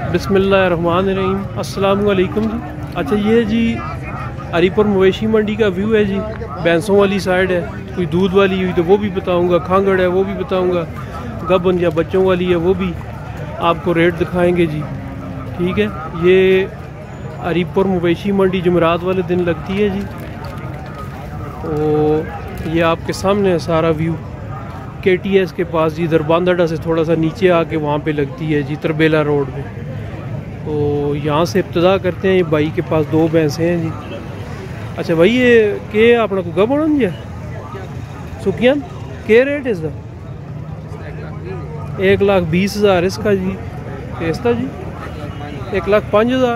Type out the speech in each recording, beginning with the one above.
बिस्मिल्लाहिर्रहमानिर्रहीम, अस्सलाम वालेकुम जी। अच्छा, ये जी हरीपुर मवेशी मंडी का व्यू है जी। भैंसों वाली साइड है, कोई दूध वाली हुई तो वो भी बताऊंगा, खांगड़ है वो भी बताऊंगा, गबन या बच्चों वाली है वो भी आपको रेट दिखाएंगे जी। ठीक है, ये हरीपुर मवेशी मंडी जुमेरात वाले दिन लगती है जी। तो ये आपके सामने है सारा व्यू। KTS के पास जी, इधर बांदड़ा से थोड़ा सा नीचे आके वहाँ पे लगती है जी, तरबेला रोड पे। तो यहाँ से इब्तदा करते हैं। ये भाई के पास 2 भैंसें हैं जी। अच्छा भाई, ये के अपना को गबन जी सुखियन के रेट इसका? 1,20,000 इसका जी। इसका जी 1,05,000।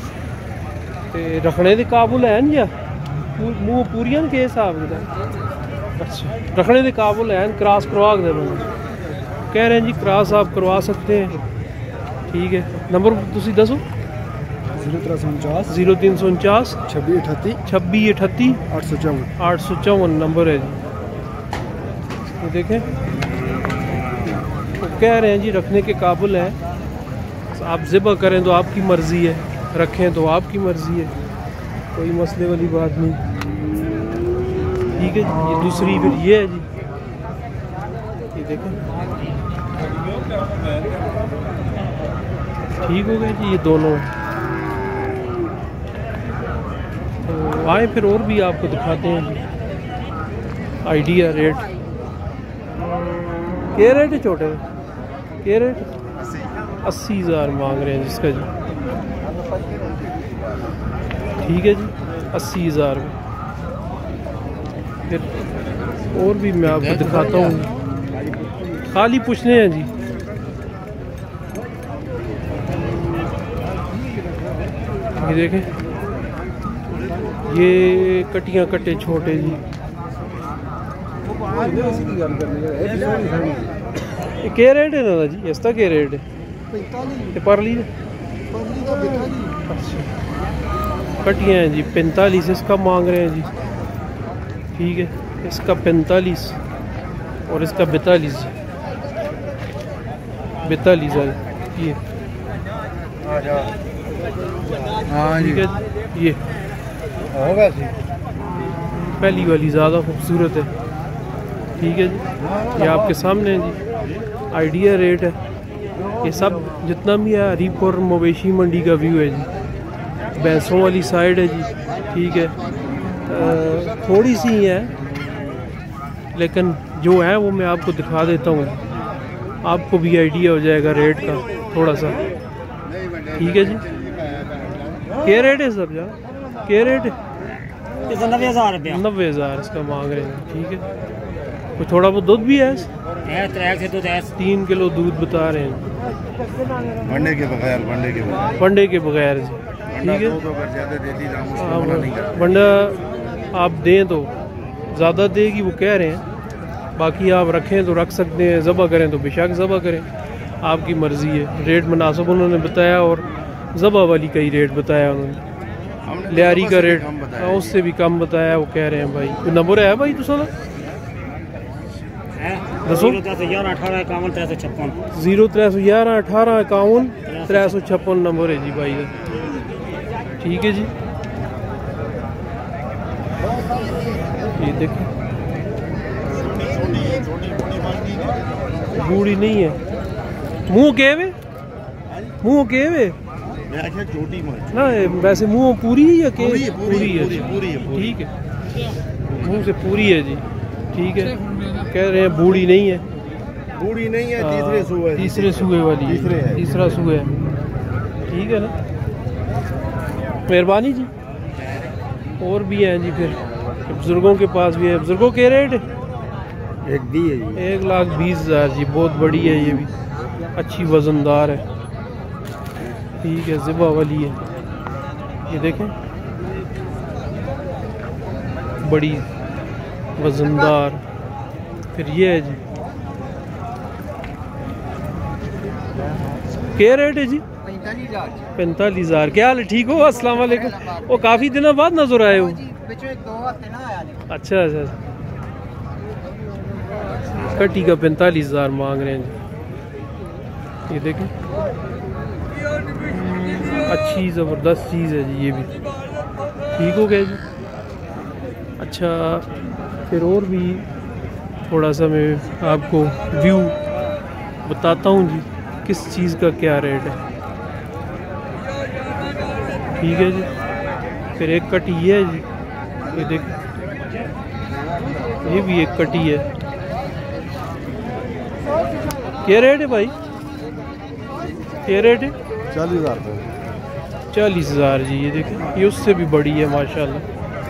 रखने के काबुल है जी, मूँह पूरियां के हिसाब से? अच्छा, रखने के काबुल है, क्रॉस करवा दे कह रहे हैं जी, क्रॉस आप करवा सकते हैं। ठीक है, नंबर तुसी दसो। 0349 0349 2638 854 नंबर है जी। तो देखें, तो कह रहे हैं जी रखने के काबुल है। आप ज़िबा करें तो आपकी मर्ज़ी है, रखें तो आपकी मर्ज़ी है, कोई मसले वाली बात नहीं। ठीक है जी, ये दूसरी फिर ये है जी। ये देखें, ठीक हो गए जी ये दोनों। तो आए फिर और भी आपको दिखाते हैं जी आइडिया रेट। क्या रेट है छोटे के रेट? 80,000 मांग रहे हैं जिसका जी। ठीक है जी, 80,000 में। फिर और भी मैं आपको दिखाता हूँ, खाली पूछने हैं जी। ये देखें, ये कटियाँ कटे छोटे जी। क्या रेट है ना जी? इसका क्या रेट है? परली कटियाँ हैं जी 45, इसका मांग रहे हैं जी। ठीक है, इसका 45 और इसका 42 है ये। ठीक है, ये पहली वाली ज़्यादा खूबसूरत है। ठीक है जी, ये आपके सामने है जी, आइडिया रेट है। ये सब जितना भी है हरीपुर मवेशी मंडी का व्यू है जी। भैंसों वाली साइड है जी। ठीक है, थोड़ी सी ही है लेकिन जो है वो मैं आपको दिखा देता हूँ, आपको भी आइडिया हो जाएगा रेट का थोड़ा सा। ठीक है जी, क्या रेट है सब यार? क्या रेट है? 90,000 रुपया। 90,000 इसका मांग रहे हैं। ठीक है, कोई थोड़ा बहुत दूध भी है? 3 किलो दूध बता रहे हैं, वनडे के बगैर जी। ठीक है, वंडा आप दें तो ज़्यादा देगी वो कह रहे हैं, बाकी आप रखें तो रख सकते हैं, ज़बा करें तो बेशक ज़बा करें, आपकी मर्ज़ी है। रेट मुनासिब उन्होंने बताया और ज़बा वाली का ही रेट बताया उन्होंने, लियारी का रेट उससे भी कम बताया। वो कह रहे हैं भाई, कोई नंबर है भाई तुसा दसो? 0311 18 51 356 0311 18 51 356 नंबर है जी भाई का। ठीक है जी, ये देखो बूढ़ी नहीं है, मुंह के वे ना, वैसे मुंह पूरी है या के? पूरी है। ठीक है, मुंह से पूरी है जी। ठीक है, कह रहे हैं बूढ़ी नहीं है, तीसरे सूए वाली, तीसरा सूए है। ठीक है ना, मेहरबानी जी। और भी हैं जी, फिर बुजुर्गों के पास भी है। बुजुर्गों के रेट 1,20,000 जी, बहुत बड़ी है ये भी, अच्छी वजनदार है। ठीक है, ज़िबा वाली है, ये देखें बड़ी वजनदार। फिर ये है जी, क्या रेट है जी? 45,000। क्या हाल है? ठीक हो? अस्सलाम वालेकुम। वो काफ़ी दिनों बाद नजर आए हो। अच्छा अच्छा, कटी का 45,000 मांग रहे हैं जी। ये देखें, अच्छी ज़बरदस्त चीज़ है जी, ये भी ठीक हो गया जी। अच्छा फिर और भी थोड़ा सा मैं आपको व्यू बताता हूँ जी, किस चीज़ का क्या रेट है। ठीक है जी। फिर एक कटी ये है जी, ये देख, ये भी एक कटी है। क्या रेट है भाई, क्या रेट है? 40,000 रुपये। 40,000 जी। ये देखें, ये उससे भी बड़ी है माशाल्लाह।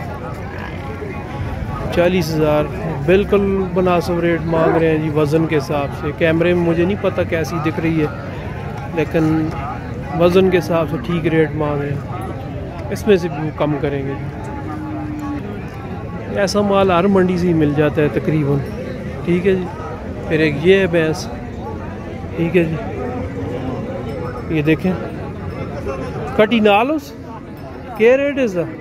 40,000 बिल्कुल मुनासिब रेट मांग रहे हैं जी, वज़न के हिसाब से। कैमरे में मुझे नहीं पता कैसी दिख रही है, लेकिन वज़न के हिसाब से ठीक रेट मांग रहे हैं। इसमें से भी कम करेंगे जी। ऐसा माल हर मंडी से ही मिल जाता है तकरीबन। ठीक है जी। फिर एक ये है भैंस। ठीक है जी, ये देखें कटी नालूस, क्या रेट है इसका?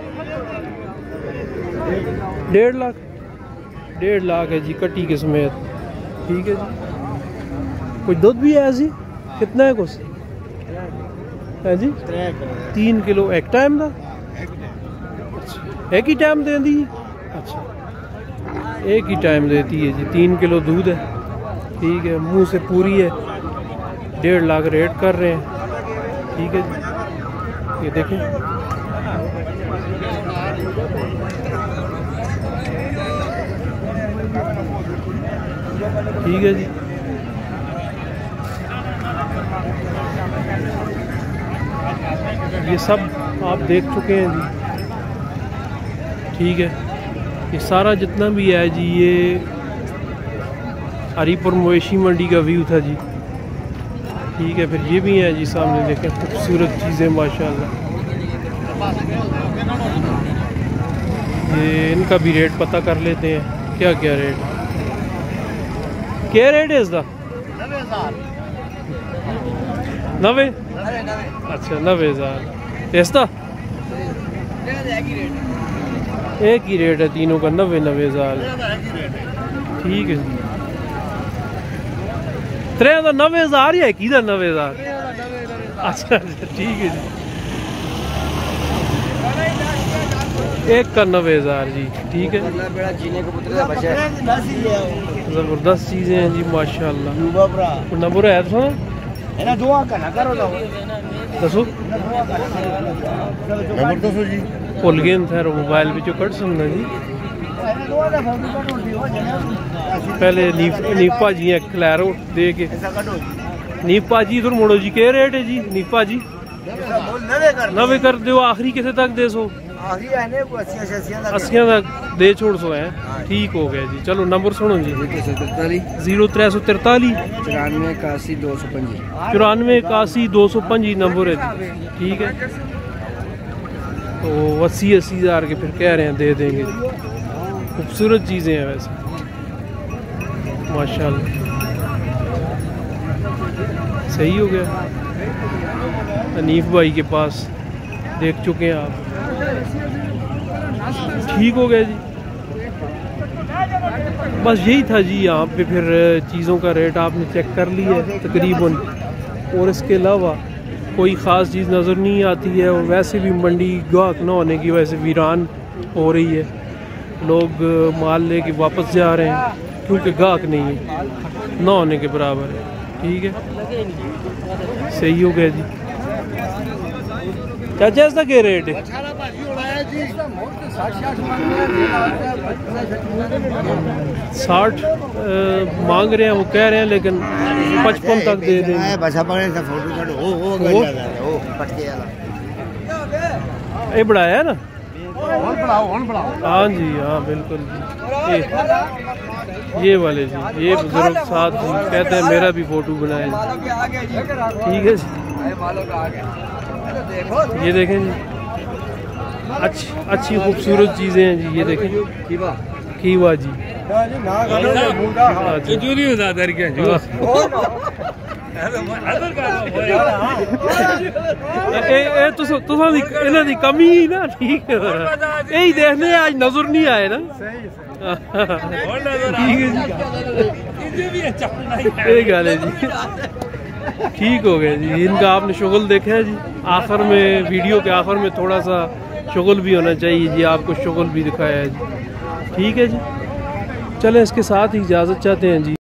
1.5 लाख। 1.5 लाख है जी कटी के समेत। ठीक है जी। कोई दूध भी है ऐसी? कितना है कुछ है जी? 3 किलो एक टाइम का। एक ही टाइम दे दी? अच्छा, एक ही टाइम देती है जी। 3 किलो दूध है। ठीक है, मुंह से पूरी है। 1.5 लाख रेट कर रहे हैं। ठीक है जी, ये देखें। ठीक है जी। ये सब आप देख चुके हैं जी। ठीक है, ये सारा जितना भी है जी, ये हरीपुर मवेशी मंडी का व्यू था जी। ठीक है, फिर ये भी है जी सामने, देखें खूबसूरत चीज़ें माशाल्लाह। ये इनका भी रेट पता कर लेते हैं, क्या क्या रेट, क्या रेट है इसका? 90। अच्छा 90,000 इसका एक ही रेट है तीनों का, 90,000। ठीक है जी। 90,000 या की 90,000? अच्छा ठीक है जी, एक का 90,000 जी। ठीक है, ज़बरदस्त चीज़ें हैं जी माशाल्लाह। नंबर है तो दसो जी। भुल गए थे मोबाइल में कट सुनना जी। पहले नीपा जी है खलैरो दे के। नीपा जी इधर मुड़ो जी, क्या रेट है जी नीपा जी? 90 कर दो, आखिरी किसे तक दे सो? 80 तक दे छोड़ सो है। ठीक हो गया जी। चलो नंबर सुनो जी। 0343 94 81 205। 94 81 205 नंबर है जी। ठीक है, तो 80,000 के फिर कह रहे हैं, दे देंगे। खूबसूरत चीज़ें हैं वैसे माशाल्लाह। सही हो गया। अनीफ भाई के पास देख चुके हैं आप। ठीक हो गया जी। बस यही था जी। यहाँ पे फिर चीज़ों का रेट आपने चेक कर लिया है तकरीबन, और इसके अलावा कोई ख़ास चीज़ नज़र नहीं आती है। और वैसे भी मंडी गाहक न होने की वजह से वीरान हो रही है। लोग माल लेके वापस जा रहे हैं क्योंकि गाहक नहीं है, न होने के बराबर है। ठीक है, सही हो गया जी। चाचा इसका क्या रेट है? 60 मांग रहे हैं, वो कह रहे हैं, लेकिन 55 तक दे देंगे। ये बढ़ाया है ना? हाँ जी, हाँ बिल्कुल जी। ये वाले जी, ये बुजुर्ग साथ कहते हैं मेरा भी फोटो बनाए। ठीक है जी। ये देखें जी, अच्छी खूबसूरत चीज़ें हैं जी। ये देखें कीवा जी। इन्हों की कमी ना। ठीक है, यही देखने आज नजर नहीं आए ना। ठीक है जी, ये गल है जी। ठीक हो गया जी। इनका आपने शुगल देखा है जी, आखिर में वीडियो के आखिर में थोड़ा सा शुगल भी होना चाहिए जी, आपको शुगल भी दिखाया है जी। ठीक है जी, चलें इसके साथ ही इजाज़त चाहते हैं जी।